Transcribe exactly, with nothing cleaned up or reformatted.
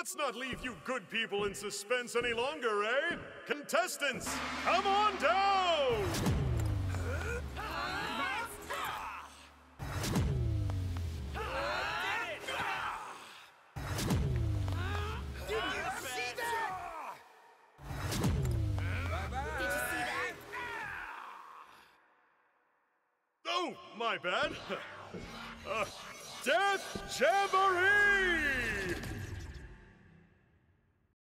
Let's not leave you good people in suspense any longer, eh? Contestants, come on down! Oh, my bad. Uh, Death Jamboree!